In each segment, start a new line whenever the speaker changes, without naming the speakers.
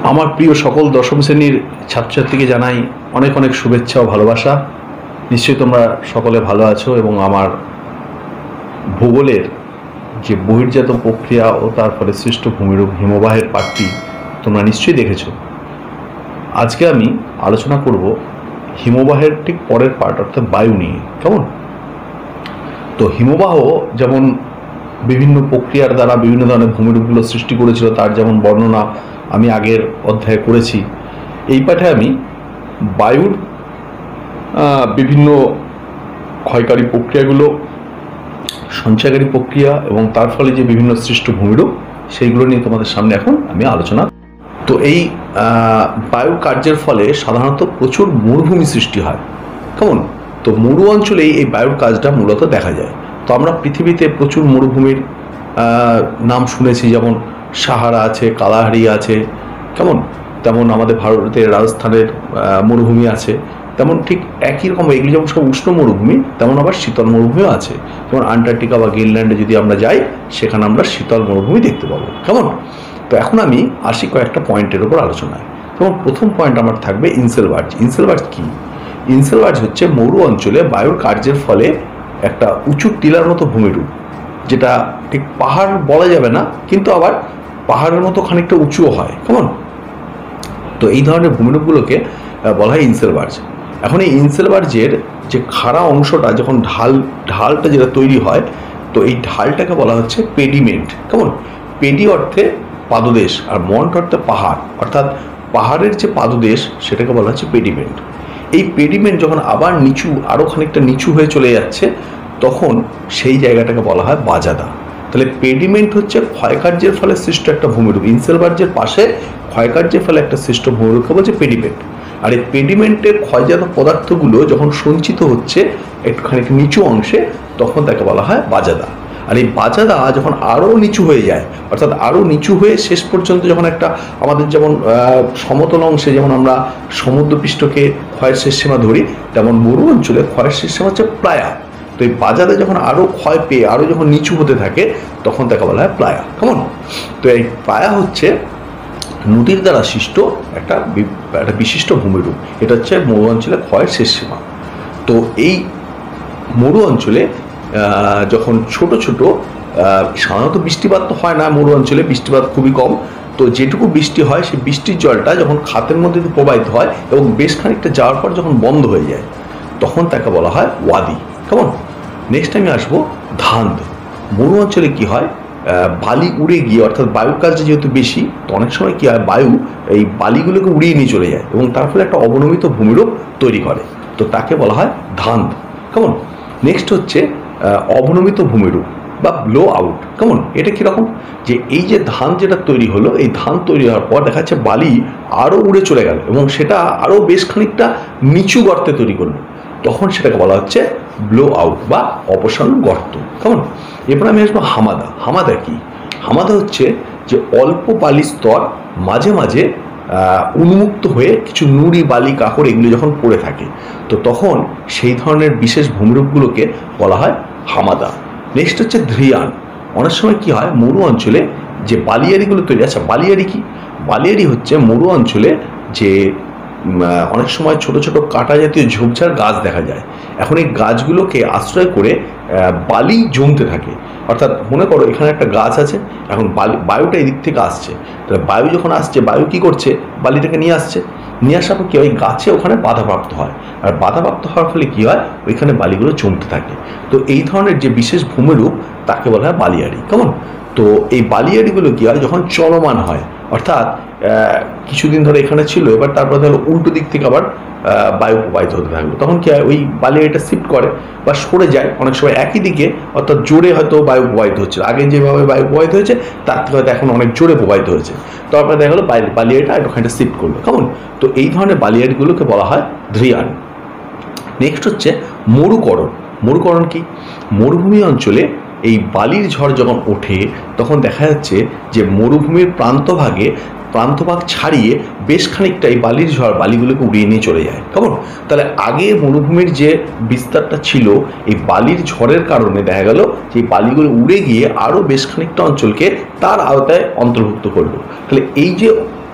আমার প্রিয় সকল দশম শ্রেণীর ছাত্রছাত্রীকে জানাই অনেক অনেক শুভেচ্ছা ও ভালোবাসা। নিশ্চয়ই তোমরা সকলে ভালো আছো এবং আমার ভূগোলের যে বহির্জাত প্রক্রিয়া ও তার ফলে সৃষ্ট ভূমিরূপ হিমবাহের পাঠটি তোমরা নিশ্চয়ই দেখেছো। আজকে আমি আলোচনা করব হিমবাহের ঠিক পরের পার্ট অর্থাৎ বায়ু নিয়ে। কেমন? তো হিমবাহ যেমন বিভিন্ন প্রক্রিয়ার দ্বারা বিভিন্ন ধরনের ভূমিরূপগুলো সৃষ্টি করেছিল, তার যেমন বর্ণনা আমি আগের অধ্যায়ে করেছি। এই পাঠে আমি বায়ুর বিভিন্ন ক্ষয়কারী প্রক্রিয়াগুলো, সঞ্চয়কারী প্রক্রিয়া এবং তার ফলে যে বিভিন্ন সৃষ্ট ভূমিরূপ সেইগুলো নিয়ে তোমাদের সামনে এখন আমি আলোচনা। তো এই বায়ুর কার্যের ফলে সাধারণত প্রচুর মরুভূমি সৃষ্টি হয়। কেমন? তো মরু অঞ্চলেই এই বায়ুর কাজটা মূলত দেখা যায়। তো আমরা পৃথিবীতে প্রচুর মরুভূমির নাম শুনেছি, যেমন সাহারা আছে, কালাহারি আছে, কেমন? তেমন আমাদের ভারতের রাজস্থানের মরুভূমি আছে। তেমন ঠিক একই রকম এগুলি যেমন সব উষ্ণ মরুভূমি, তেমন আবার শীতল মরুভূমিও আছে। যেমন আন্টার্কটিকা বা গ্রিনল্যান্ডে যদি আমরা যাই, সেখানে আমরা শীতল মরুভূমি দেখতে পাবো। কেমন? তো এখন আমি আসি কয়েকটা পয়েন্টের উপর আলোচনায়। যেমন প্রথম পয়েন্ট আমার থাকবে ইনসেলবার্জ। ইনসেলবার্জ কি? ইনসেলবার্জ হচ্ছে মরু অঞ্চলে বায়ুর কার্যের ফলে একটা উঁচু টিলার মতো ভূমিরূপ, যেটা ঠিক পাহাড় বলা যাবে না, কিন্তু আবার পাহাড়ের মতো খানিকটা উঁচুও হয়। কেমন? তো এই ধরনের ভূমিরূপগুলোকে বলা হয় ইনসেলবার্জ। এখন এই ইনসেলবার্জের যে খাড়া অংশটা, যখন ঢালটা যেটা তৈরি হয়, তো এই ঢালটাকে বলা হচ্ছে পেডিমেন্ট। কেমন? পেডি অর্থে পাদদেশ আর মন্ট অর্থে পাহাড়, অর্থাৎ পাহাড়ের যে পাদদেশ সেটাকে বলা হচ্ছে পেডিমেন্ট। এই পেডিমেন্ট যখন আবার নিচু, আরও খানিকটা নিচু হয়ে চলে যাচ্ছে, তখন সেই জায়গাটাকে বলা হয় বাজাদা। তাহলে পেডিমেন্ট হচ্ছে ক্ষয়কার্যের ফলে সৃষ্ট একটা ভূমিরূপ। ইনসেলবার্জের পাশে ক্ষয়কার্যের ফলে একটা সৃষ্ট ভূমিরূপকে বলছে পেডিমেন্ট। আর এই পেডিমেন্টের ক্ষয়জাত পদার্থগুলো যখন সঞ্চিত হচ্ছে একটুখানি নিচু অংশে, তখন তাকে বলা হয় বাজাদা। আর এই বাজাদা যখন আরও নিচু হয়ে যায়, অর্থাৎ আরও নিচু হয়ে শেষ পর্যন্ত যখন একটা আমাদের যেমন সমতল অংশে যেমন আমরা সমুদ্রপৃষ্ঠকে ক্ষয়ের শেষ সীমা ধরি, তেমন মরু অঞ্চলে ক্ষয়ের শেষ সীমা হচ্ছে প্লায়া। তো এই বাজাদা যখন আরও ক্ষয় পেয়ে আরও যখন নিচু হতে থাকে, তখন তাকে বলা হয় প্লায়া। কেমন? তো এই প্লায়া হচ্ছে নদীর দ্বারা সৃষ্ট একটা বিশিষ্ট ভূমিরূপ। এটা হচ্ছে মরু অঞ্চলে ক্ষয়ের শেষ সীমা। তো এই মরু অঞ্চলে যখন ছোট ছোট, সাধারণত বৃষ্টিপাত তো হয় না মরু অঞ্চলে, বৃষ্টিপাত খুবই কম। তো যেটুকু বৃষ্টি হয়, সেই বৃষ্টির জলটা যখন খাতের মধ্যে দিয়ে প্রবাহিত হয় এবং বেশ খানিকটা যাওয়ার পর যখন বন্ধ হয়ে যায়, তখন তাকে বলা হয় ওয়াদি। কেমন? নেক্সট আমি আসবো ধান্দ। মরু অঞ্চলে কি হয়, বালি উড়ে গিয়ে, অর্থাৎ বায়ুর কাজ যেহেতু বেশি, তো অনেক সময় কি হয়, বায়ু এই বালিগুলোকে উড়িয়ে নিয়ে চলে যায় এবং তার ফলে একটা অবনমিত ভূমিরূপ তৈরি করে। তো তাকে বলা হয় ধান্দ। কেমন? নেক্সট হচ্ছে অবনমিত ভূমিরূপ বা ব্লো আউট। কেমন? এটা কীরকম? যে এই যে ধান যেটা তৈরি হলো, এই ধান তৈরি হওয়ার পর দেখা যাচ্ছে বালি আরও উড়ে চলে গেল এবং সেটা আরও বেশ খানিকটা নিচু গর্তে তৈরি করলো, তখন সেটাকে বলা হচ্ছে ব্লো আউট বা অপসারণ গর্ত। কেমন? এরপর আমি আসবো হামাদা। হামাদা কি? হামাদা হচ্ছে যে অল্প বালির স্তর মাঝে মাঝে উন্মুক্ত হয়ে কিছু নুড়ি, বালি, কাঁকড় এগুলো যখন পড়ে থাকে, তো তখন সেই ধরনের বিশেষ ভূমিরূপগুলোকে বলা হয় হামাদা। নেক্সট হচ্ছে ধ্রিয়ান। অনেক সময় কি হয়, মরু অঞ্চলে যে বালিয়ারিগুলো তৈরি, আচ্ছা বালিয়ারি কি? বালিয়ারি হচ্ছে মরু অঞ্চলে যে অনেক সময় ছোট ছোট কাঁটা জাতীয় ঝোপঝাড় গাছ দেখা যায়। এখন এই গাছগুলোকে আশ্রয় করে বালি জমতে থাকে। অর্থাৎ মনে করো এখানে একটা গাছ আছে, এখন বায়ুটা এদিক থেকে আসছে, তাহলে বায়ু যখন আসছে, বায়ু কি করছে, বালিটাকে নিয়ে আসছে, নিয়ে আসার পর কি হয়, গাছে ওখানে বাধাপ্রাপ্ত হয়, আর বাধাপ্রাপ্ত হওয়ার ফলে কি হয়, ওইখানে বালিগুলো জমতে থাকে। তো এই ধরনের যে বিশেষ ভূমিরূপ, তাকে বলা হয় বালিয়ারি। কেমন? তো এই বালিয়ারিগুলো কি হয়, যখন চলমান হয়, অর্থাৎ কিছুদিন ধরে এখানে ছিল, এবার তারপরে ধরো উল্টো দিক থেকে আবার বায়ু প্রবাহিত হতে থাকলো, তখন কি হয়, ওই বালিয়ারিটা শিফট করে বা সরে যায় অনেক সময় একই দিকে, অর্থাৎ জোরে হয়তো বায়ু প্রবাহিত হচ্ছে, আগে যেভাবে বায়ু প্রবাহিত হয়েছে তার থেকে হয়তো এখন অনেক জোরে প্রবাহিত হয়েছে, তারপরে দেখা গেলো বালিয়ারিটা একটুখানিটা শিফট করলো। কেমন? তো এই ধরনের বালিয়ারিগুলোকে বলা হয় ধ্রিয়ান। নেক্সট হচ্ছে মরুকরণ। মরুকরণ কি? মরুভূমি অঞ্চলে এই বালির ঝড় যখন ওঠে, তখন দেখা যাচ্ছে যে মরুভূমির প্রান্তভাগ ছাড়িয়ে বেশ খানিকটা এই বালির ঝড় বালিগুলোকে উড়িয়ে নিয়ে চলে যায়। কেমন? তাহলে আগে মরুভূমির যে বিস্তারটা ছিল, এই বালির ঝড়ের কারণে দেখা গেল যে বালিগুলো উড়ে গিয়ে আরও বেশ খানিকটা অঞ্চলকে তার আওতায় অন্তর্ভুক্ত করলো। তাহলে এই যে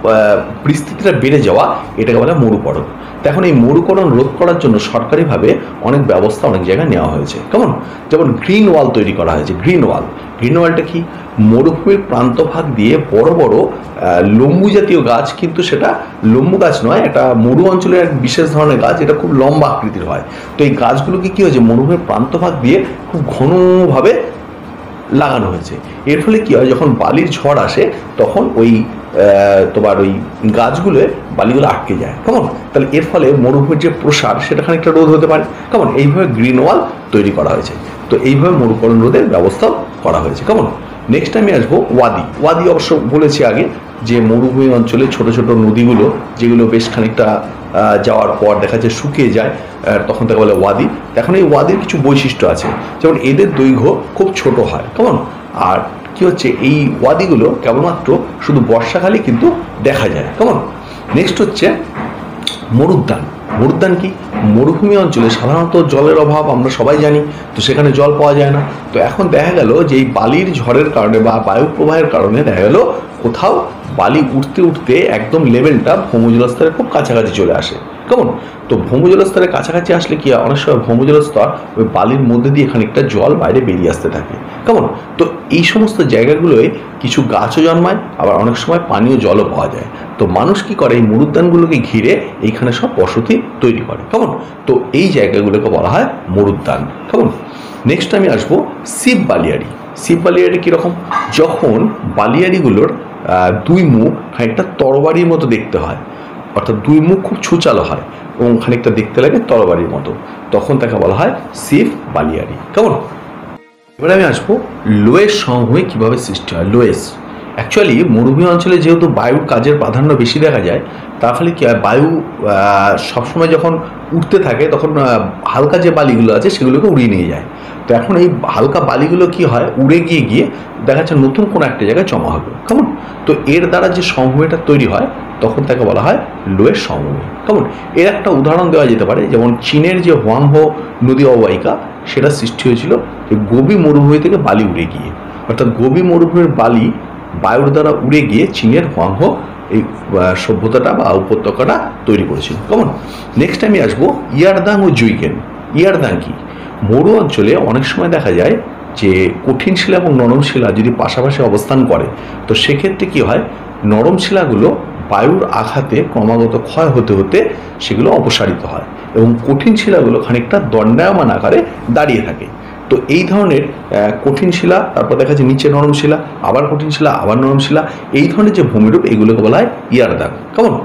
পরিস্থিতিটা বেড়ে যাওয়া, এটাকে বলে মরুকরণ। তো এখন এই মরুকরণ রোধ করার জন্য সরকারিভাবে অনেক ব্যবস্থা অনেক জায়গায় নেওয়া হয়েছে। কেমন? যেমন গ্রিন ওয়াল তৈরি করা হয়েছে। গ্রিন ওয়ালটা কি? মরুভূমির প্রান্তভাগ দিয়ে বড় বড় লম্বু জাতীয় গাছ, কিন্তু সেটা লম্বু গাছ নয়, এটা মরু অঞ্চলের এক বিশেষ ধরনের গাছ, এটা খুব লম্বা আকৃতির হয়। তো এই গাছগুলোকে কি হয়েছে, মরুভূমির প্রান্তভাগ দিয়ে খুব ঘনভাবে লাগানো হয়েছে। এর ফলে কি হয়, যখন বালির ঝড় আসে তখন ওই তোমার ওই গাছগুলো বালিগুলো আটকে যায়। কেমন? তাহলে এর ফলে মরুভূমির যে প্রসার সেটা খানিকটা রোধ হতে পারে। কেমন? এইভাবে গ্রিন ওয়াল তৈরি করা হয়েছে। তো এইভাবে মরুকরণ রোধের ব্যবস্থাও করা হয়েছে। কেমন? নেক্সট আমি আসবো ওয়াদি অবশ্য বলেছি আগে, যে মরুভূমি অঞ্চলে ছোট ছোট নদীগুলো যেগুলো বেশ খানিকটা যাওয়ার পর দেখা যায় শুকিয়ে যায়, তখন তাকে বলে ওয়াদি। এখন এই ওয়াদির কিছু বৈশিষ্ট্য আছে, যেমন এদের দৈর্ঘ্য খুব ছোট হয়। কেমন? আর কি হচ্ছে, এই ওয়াদিগুলো কেবলমাত্র শুধু বর্ষাকালে কিন্তু দেখা যায়। কেমন? নেক্সট হচ্ছে মরুদ্যান কি? মরুভূমি অঞ্চলে সাধারণত জলের অভাব আমরা সবাই জানি, তো সেখানে জল পাওয়া যায় না। তো এখন দেখা গেল যে এই বালির ঝড়ের কারণে বা বায়ু প্রবাহের কারণে দেখা গেল কোথাও বালি উঠতে উঠতে একদম লেভেলটা ভৌমজলস্তরের খুব কাছাকাছি চলে আসে। কেমন? তো ভৌমজলস্তরের কাছাকাছি আসলে কি হয়, অনেক সময় ভৌমজলস্তর ওই বালির মধ্যে দিয়ে খানিকটা জল বাইরে বেরিয়ে আসতে থাকে। কেমন? তো এই সমস্ত জায়গাগুলোয় কিছু গাছও জন্মায়, আবার অনেক সময় পানীয় জলও পাওয়া যায়। তো মানুষ কি করে, এই মরুদ্যানগুলোকে ঘিরে এইখানে সব বসতি তৈরি করে। কেমন? তো এই জায়গাগুলোকে বলা হয় মরুদ্যান। কেমন? নেক্সট আমি আসবো শিব বালিয়াড়ি কীরকম? যখন বালিয়াড়িগুলোর দুই মুখ খানিকটা তরবারির মতো দেখতে হয়, অর্থাৎ দুই মুখ খুব ছুচালো হয় এবং খানিকটা দেখতে লাগে তরবারির মতো, তখন তাকে বলা হয় শিব বালিয়াড়ি। কেমন? এবারে আমি আসবো লোয়েস সমভূমি কীভাবে সৃষ্টি হয়। লোয়েস অ্যাকচুয়ালি মরুভূমি অঞ্চলে যেহেতু বায়ুর কাজের প্রাধান্য বেশি দেখা যায়, তার ফলে কী হয়, বায়ু সবসময় যখন উঠতে থাকে তখন হালকা যে বালিগুলো আছে সেগুলোকে উড়িয়ে নিয়ে যায়। তো এখন এই হালকা বালিগুলো কি হয়, উড়ে গিয়ে দেখা যাচ্ছে নতুন কোনো একটা জায়গায় জমা হবে। কেমন? তো এর দ্বারা যে সমভূমিটা তৈরি হয় তখন তাকে বলা হয় লোয়েস সমভূমি। কেমন? এর একটা উদাহরণ দেওয়া যেতে পারে, যেমন চীনের যে হোয়াংহো নদী অববাহিকা, সেটা সৃষ্টি হয়েছিল গোবি মরুভূমি থেকে বালি উড়ে গিয়ে, অর্থাৎ গোবি মরুভূমির বালি বায়ুর দ্বারা উড়ে গিয়ে চীনের হোয়াংহো এই সভ্যতাটা বা উপত্যকাটা তৈরি করেছিল। কেমন? নেক্সট আমি আসবো ইয়ারদাং ও জুইগেন। ইয়ারদাং কি? মরু অঞ্চলে অনেক সময় দেখা যায় যে কঠিন শিলা এবং নরম শিলা যদি পাশাপাশি অবস্থান করে, তো সেক্ষেত্রে কি হয়, নরম শিলাগুলো বায়ুর আঘাতে ক্রমাগত ক্ষয় হতে হতে সেগুলো অপসারিত হয় এবং কঠিন শিলাগুলো খানিকটা দণ্ডায়মান আকারে দাঁড়িয়ে থাকে। তো এই ধরনের কঠিন শিলা, তারপর দেখা যাচ্ছে নিচে নরম শিলা, আবার কঠিন শিলা, আবার নরম শিলা, এই ধরনের যে ভূমিরূপ এগুলোকে বলা হয় ইয়ারদাং। কেমন?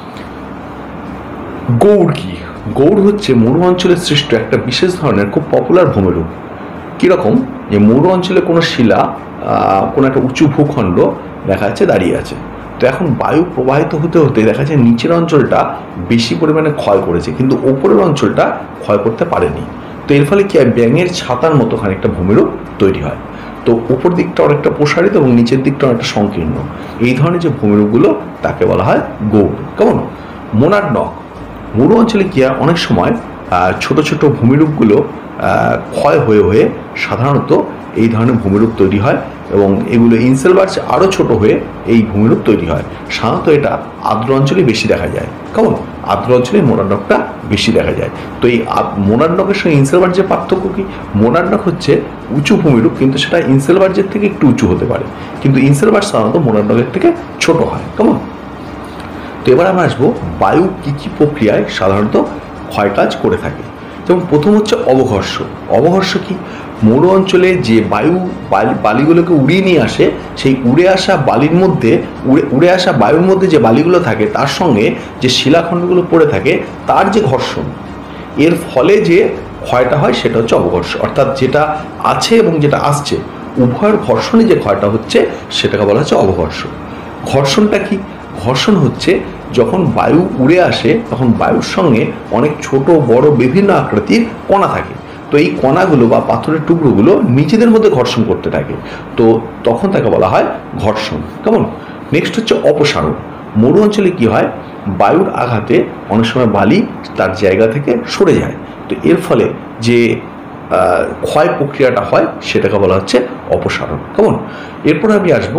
গৌড় কি? গৌড় হচ্ছে মরু অঞ্চলে সৃষ্ট একটা বিশেষ ধরনের খুব পপুলার ভূমিরূপ। কীরকম? যে মরু অঞ্চলে কোনো শিলা কোনো একটা উঁচু ভূখণ্ড দেখা যাচ্ছে দাঁড়িয়ে আছে, তো এখন বায়ু প্রবাহিত হতে হতে দেখা যাচ্ছে নিচের অঞ্চলটা বেশি পরিমাণে ক্ষয় করেছে, কিন্তু ওপরের অঞ্চলটা ক্ষয় করতে পারেনি। তো এর ফলে কি হয়, ব্যাঙের ছাতার মতো খানিকটা ভূমিরূপ তৈরি হয়। তো উপর দিকটা অনেকটা প্রসারিত এবং নিচের দিকটা অনেকটা সংকীর্ণ। এই ধরনের যে ভূমিরূপগুলো তাকে বলা হয় গৌড়। কেমন? মোনাডনক। মরু অঞ্চলে কি হয়, অনেক সময় ছোট ছোট ভূমিরূপগুলো ক্ষয় হয়ে হয়ে সাধারণত এই ধরনের ভূমিরূপ তৈরি হয় এবং এগুলো ইনসেলবার্চ আরও ছোট হয়ে এই ভূমিরূপ তৈরি হয়। সাধারণত এটা আর্দ্র অঞ্চলে বেশি দেখা যায়। কেমন? আর্দ্র অঞ্চলে মোনাডনকটা বেশি দেখা যায়। তো এই মোনাডনকের সঙ্গে ইনসেলবার্চের পার্থক্য কি? মোনাডনক হচ্ছে উঁচু ভূমিরূপ, কিন্তু সেটা ইনসেলবার্চের থেকে একটু উঁচু হতে পারে, কিন্তু ইনসেলবার্চ সাধারণত মোনাডনকের থেকে ছোট হয়। কেমন? তো এবার আমরা আসবো বায়ু কী কী প্রক্রিয়ায় সাধারণত ক্ষয়কাজ করে থাকে। যেমন প্রথম হচ্ছে অবঘর্ষ। অবঘর্ষ কি? মরু অঞ্চলে যে বালিগুলোকে উড়িয়ে নিয়ে আসে, সেই উড়ে আসা বালির মধ্যে উড়ে আসা বায়ুর মধ্যে যে বালিগুলো থাকে তার সঙ্গে যে শিলাখণ্ডগুলো পড়ে থাকে তার যে ঘর্ষণ, এর ফলে যে ক্ষয়টা হয় সেটা হচ্ছে অবঘর্ষ। অর্থাৎ যেটা আছে এবং যেটা আসছে উভয়ের ঘর্ষণে যে ক্ষয়টা হচ্ছে সেটাকে বলা হচ্ছে অবঘর্ষ। ঘর্ষণটা কি? ঘর্ষণ হচ্ছে যখন বায়ু উড়ে আসে তখন বায়ুর সঙ্গে অনেক ছোট বড় বিভিন্ন আকৃতির কণা থাকে, তো এই কণাগুলো বা পাথরের টুকরোগুলো নিজেদের মধ্যে ঘর্ষণ করতে থাকে, তো তখন তাকে বলা হয় ঘর্ষণ। কেমন? নেক্সট হচ্ছে অপসারণ। মরু অঞ্চলে কি হয়, বায়ুর আঘাতে অনেক সময় বালি তার জায়গা থেকে সরে যায়, তো এর ফলে যে ক্ষয় প্রক্রিয়াটা হয় সেটাকে বলা হচ্ছে অপসারণ। কেমন? এরপর আমি আসবো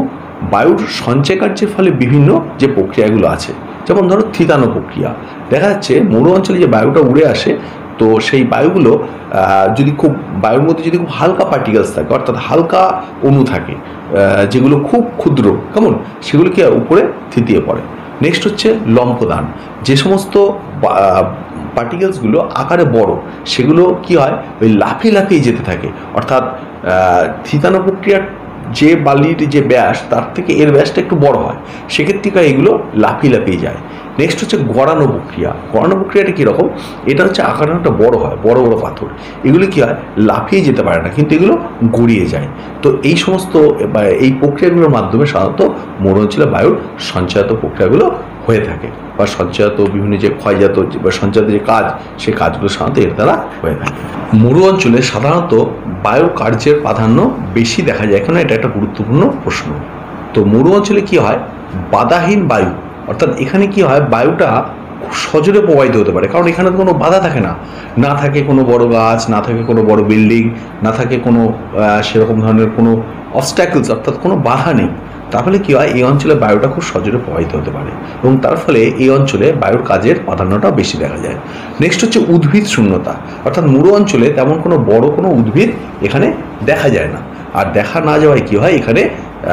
বায়ুর সঞ্চয় কার্যের ফলে বিভিন্ন যে প্রক্রিয়াগুলো আছে, যেমন ধরো থিতানো প্রক্রিয়া। দেখা যাচ্ছে মরু অঞ্চলে যে বায়ুটা উড়ে আসে, তো সেই বায়ুগুলো যদি খুব বায়ুর মধ্যে যদি খুব হালকা পার্টিকেলস থাকে, অর্থাৎ হালকা অণু থাকে যেগুলো খুব ক্ষুদ্র, কেমন, সেগুলো কি উপরে থিতিয়ে পড়ে। নেক্সট হচ্ছে লম্ফদান। যে সমস্ত পার্টিকেলসগুলো আকারে বড়, সেগুলো কি হয়, ওই লাফিয়ে লাফিয়ে যেতে থাকে, অর্থাৎ থিতানো প্রক্রিয়ার যে বালির যে ব্যাস তার থেকে এর ব্যাসটা একটু বড় হয়, সেক্ষেত্রে এগুলো লাফিয়ে লাফিয়ে যায়। নেক্সট হচ্ছে গড়ানো প্রক্রিয়া। গড়ানো প্রক্রিয়াটা কীরকম, এটা হচ্ছে আকারে একটা বড় হয়, বড় বড় পাথর, এগুলো কি হয়, লাফিয়ে যেতে পারে না, কিন্তু এগুলো গড়িয়ে যায়। তো এই সমস্ত এই প্রক্রিয়াগুলোর মাধ্যমে সাধারণত মরু অঞ্চলে বায়ুর সঞ্চয়াত প্রক্রিয়াগুলো হয়ে থাকে, বা সঞ্চয়াত বিভিন্ন যে ক্ষয়জাত বা সঞ্চয়াত যে কাজ, সেই কাজগুলো সাধারণত এর দ্বারা হয়ে থাকে। মরু অঞ্চলে সাধারণত বায়ুর কার্যের প্রাধান্য বেশি দেখা যায়, কেন এটা একটা গুরুত্বপূর্ণ প্রশ্ন। তো মরু অঞ্চলে কি হয়, বাধাহীন বায়ু, অর্থাৎ এখানে কি হয়, বায়ুটা খুব সজোরে প্রবাহিত হতে পারে, কারণ এখানে কোনো বাধা থাকে না, না থাকে কোনো বড় গাছ, না থাকে কোনো বড় বিল্ডিং, না থাকে কোনো সেরকম ধরনের কোনো অবস্ট্যাকলস, অর্থাৎ কোনো বাধা নেই। তার ফলে কী হয়, এই অঞ্চলে বায়ুটা খুব সজোরে প্রবাহিত হতে পারে, এবং তার ফলে এই অঞ্চলে বায়ুর কাজের প্রাধান্যটা বেশি দেখা যায়। নেক্সট হচ্ছে উদ্ভিদ শূন্যতা, অর্থাৎ মরু অঞ্চলে তেমন কোনো বড় কোনো উদ্ভিদ এখানে দেখা যায় না, আর দেখা না যাওয়ায় কী হয়, এখানে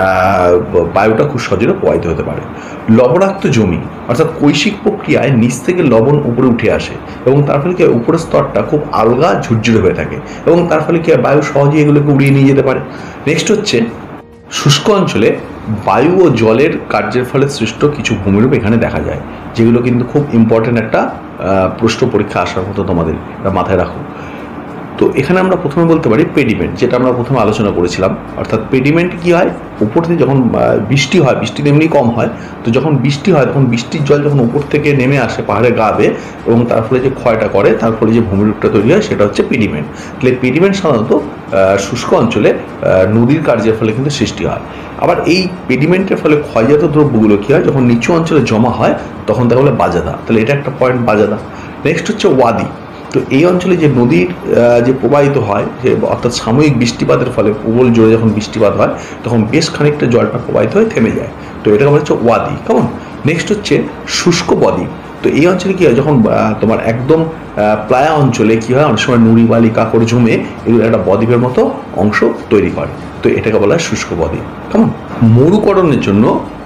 বায়ুটা খুব সজোরে প্রবাহিত হতে পারে। লবণাক্ত জমি, অর্থাৎ কৈশিক প্রক্রিয়ায় নিচ থেকে লবণ উপরে উঠে আসে, এবং তার ফলে কি হয়, উপরের স্তরটা খুব আলগা ঝুরঝুরে হয়ে থাকে, এবং তার ফলে কি হয়, বায়ু সহজেই এগুলোকে উড়িয়ে নিয়ে যেতে পারে। নেক্সট হচ্ছে শুষ্ক অঞ্চলে বায়ু ও জলের কার্যের ফলে সৃষ্ট কিছু ভূমিরূপ এখানে দেখা যায়, যেগুলো কিন্তু খুব ইম্পর্টেন্ট একটা প্রশ্ন পরীক্ষা আসার মতো, তোমাদের এটা মাথায় রাখো। তো এখানে আমরা প্রথমে বলতে পারি পেডিমেন্ট, যেটা আমরা প্রথমে আলোচনা করেছিলাম। অর্থাৎ পেডিমেন্ট কী হয়, উপর থেকে যখন বৃষ্টি হয়, বৃষ্টি এমনি কম হয়, তো যখন বৃষ্টি হয় তখন বৃষ্টির জল যখন উপর থেকে নেমে আসে পাহাড়ে গা বেয়ে, এবং তার ফলে যে ক্ষয়টা করে, তার ফলে যে ভূমিরূপটা তৈরি হয়, সেটা হচ্ছে পেডিমেন্ট। তাহলে পেডিমেন্ট সাধারণত শুষ্ক অঞ্চলে নদীর কার্যের ফলে কিন্তু সৃষ্টি হয়। আবার এই পেডিমেন্টের ফলে ক্ষয়জাত দ্রব্যগুলো কী হয়, যখন নিচু অঞ্চলে জমা হয় তখন তাকে বলে বাজাদা। তাহলে এটা একটা পয়েন্ট, বাজাদা। নেক্সট হচ্ছে ওয়াদি। তো এই অঞ্চলে যে নদীর যে প্রবাহিত হয়, যে অর্থাৎ সাময়িক বৃষ্টিপাতের ফলে প্রবল জোরে যখন বৃষ্টিপাত হয়, তখন বেশ খানিকটা জলটা প্রবাহিত হয়ে থেমে যায়, তো এটাকে বলা হচ্ছে ওয়াদি, কেমন। নেক্সট হচ্ছে শুষ্ক বদ্বীপ। তো এই অঞ্চলে কী হয়, যখন তোমার একদম প্লায়া অঞ্চলে কী হয়, অনেক সময় নুড়ি বালি কাকড় জমে এগুলো একটা বদ্বীপের মতো অংশ তৈরি করে, তো এটাকে বলা হয় শুষ্ক বদ্বীপ, কেমন। মরুকরণের জন্য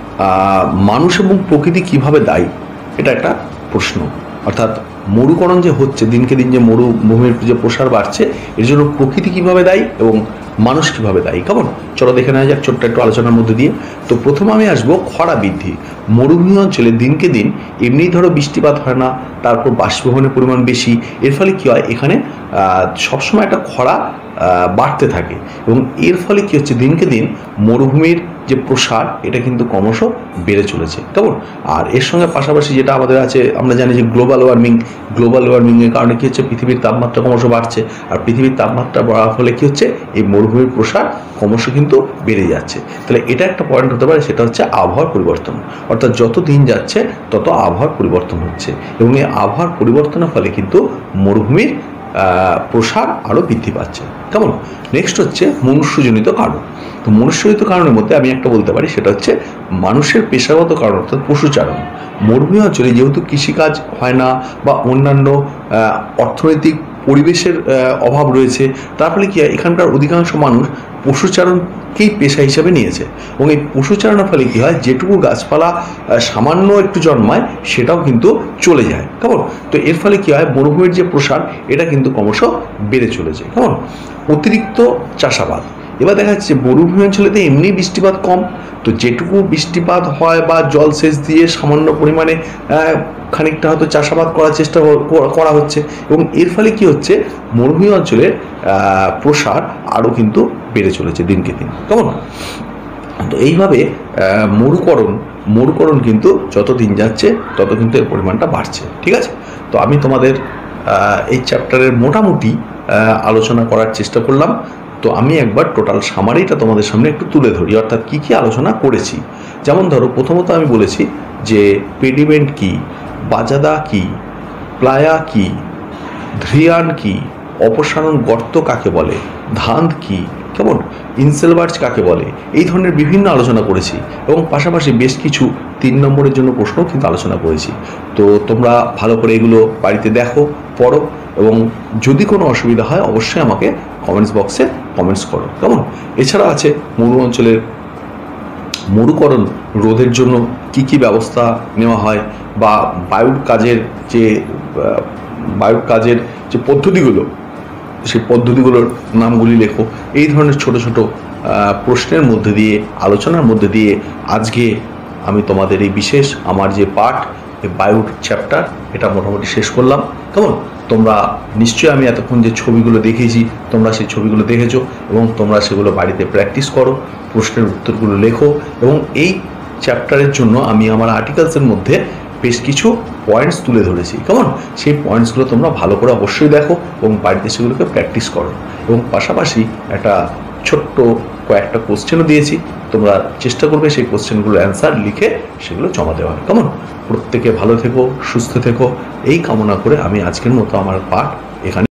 মানুষ এবং প্রকৃতি কিভাবে দায়ী, এটা একটা প্রশ্ন। অর্থাৎ মরুকরণ যে হচ্ছে দিনকে দিন, যে মরুভূমির যে প্রসার বাড়ছে, এর জন্য প্রকৃতি কিভাবে দায়ী এবং মানুষ কিভাবে দায়ী, কেমন। চলো দেখে নেওয়া যাক ছোট্ট একটু আলোচনার মধ্যে দিয়ে। তো প্রথমে আমি আসবো খরা বৃদ্ধি। মরুভূমি অঞ্চলে দিনকে দিন এমনিই ধরো বৃষ্টিপাত হয় না, তারপর বাষ্পীভবনের পরিমাণ বেশি, এর ফলে কী হয়, এখানে সবসময় একটা খরা বাড়তে থাকে, এবং এর ফলে কী হচ্ছে, দিনকে দিন মরুভূমির যে প্রসার, এটা কিন্তু ক্রমশ বেড়ে চলেছে, কেমন। আর এর সঙ্গে পাশাপাশি যেটা আমাদের আছে, আমরা জানি যে গ্লোবাল ওয়ার্মিংয়ের কারণে কী হচ্ছে, পৃথিবীর তাপমাত্রা ক্রমশ বাড়ছে, আর পৃথিবীর তাপমাত্রা বাড়ার ফলে কী হচ্ছে, এই মরুভূমির প্রসার ক্রমশ কিন্তু বেড়ে যাচ্ছে। তাহলে এটা একটা পয়েন্ট হতে পারে, সেটা হচ্ছে আবহাওয়ার পরিবর্তন। অর্থাৎ যত দিন যাচ্ছে তত আবহাওয়ার পরিবর্তন হচ্ছে, এবং এই আবহাওয়ার পরিবর্তনের ফলে কিন্তু মরুভূমির প্রসার আরও বৃদ্ধি পাচ্ছে, কেমন। নেক্সট হচ্ছে মনুষ্যজনিত কারণ। তো মনুষ্যজনিত কারণের মধ্যে আমি একটা বলতে পারি, সেটা হচ্ছে মানুষের পেশাগত কারণ, অর্থাৎ পশুচারণ। মরুভূমি অঞ্চলে যেহেতু কৃষিকাজ হয় না, বা অন্যান্য অর্থনৈতিক পরিবেশের অভাব রয়েছে, তার ফলে কি হয়, এখানকার অধিকাংশ মানুষ পশুচারণকেই পেশা হিসাবে নিয়েছে, এবং এই পশুচারণের ফলে কী হয়, যেটুকু গাছপালা সামান্য একটু জন্মায় সেটাও কিন্তু চলে যায়, কেমন। তো এর ফলে কী হয়, মরুভূমির যে প্রসার, এটা কিন্তু ক্রমশ বেড়ে চলেছে, কেমন। অতিরিক্ত চাষাবাদ। এবার দেখা যাচ্ছে মরুভূমি অঞ্চলেতে এমনি বৃষ্টিপাত কম, তো যেটুকু বৃষ্টিপাত হয় বা জল সেচ দিয়ে সামান্য পরিমাণে খানিকটা হয়তো চাষাবাদ করার চেষ্টা করা হচ্ছে, এবং এর ফলে কি হচ্ছে, মরুভূমি অঞ্চলের প্রসার আরও কিন্তু বেড়ে চলেছে দিনকে দিন, কেমন। তো এইভাবে মরুকরণ কিন্তু যত দিন যাচ্ছে তত কিন্তু এর পরিমাণটা বাড়ছে, ঠিক আছে। তো আমি তোমাদের এই চ্যাপ্টারের মোটামুটি আলোচনা করার চেষ্টা করলাম। তো আমি একবার টোটাল সামারিটা তোমাদের সামনে একটু তুলে ধরি, অর্থাৎ কী কী আলোচনা করেছি। যেমন ধরো, প্রথমত আমি বলেছি যে পেডিমেন্ট কী, বাজাদা কী, প্লায়া কী, ধ্রিয়ান কী, অপসারণ গর্ত কাকে বলে, ধাঁধ কি, কেমন, ইনসেলবার্জ কাকে বলে, এই ধরনের বিভিন্ন আলোচনা করেছি এবং পাশাপাশি বেশ কিছু 3 নম্বরের জন্য প্রশ্নও কিন্তু আলোচনা করেছি। তো তোমরা ভালো করে এগুলো বাড়িতে দেখো, পড়ো, এবং যদি কোনো অসুবিধা হয় অবশ্যই আমাকে কমেন্টস বক্সে কমেন্টস করো, কেমন। এছাড়া আছে মরু অঞ্চলের মরুকরণ রোধের জন্য কি কি ব্যবস্থা নেওয়া হয়, বা বায়ুর কাজের যে পদ্ধতিগুলো, সেই পদ্ধতিগুলোর নামগুলি লেখো। এই ধরনের ছোট ছোট প্রশ্নের মধ্যে দিয়ে, আলোচনার মধ্যে দিয়ে আজকে আমি তোমাদের এই বিশেষ আমার যে পাঠ, এই বায়ুর চ্যাপ্টার, এটা মোটামুটি শেষ করলাম, কেমন। তোমরা নিশ্চয়ই আমি এতক্ষণ যে ছবিগুলো দেখিয়েছি তোমরা সেই ছবিগুলো দেখেছো এবং তোমরা সেগুলো বাড়িতে প্র্যাকটিস করো, প্রশ্নের উত্তরগুলো লেখো, এবং এই চ্যাপ্টারের জন্য আমি আমার আর্টিকেলসের মধ্যে বেশ কিছু পয়েন্টস তুলে ধরেছি, কেমন। সেই পয়েন্টসগুলো তোমরা ভালো করে অবশ্যই দেখো এবং বাড়িতে সেগুলোকে প্র্যাকটিস করো, এবং পাশাপাশি একটা ছোট্ট কয়েকটা কোশ্চেনও দিয়েছি, তোমরা চেষ্টা করবে সেই কোশ্চেনগুলো অ্যান্সার লিখে সেগুলো জমা দেওয়ার, কেমন। প্রত্যেকে ভালো থেকো, সুস্থ থেকো, এই কামনা করে আমি আজকের মতো আমার পাঠ এখানে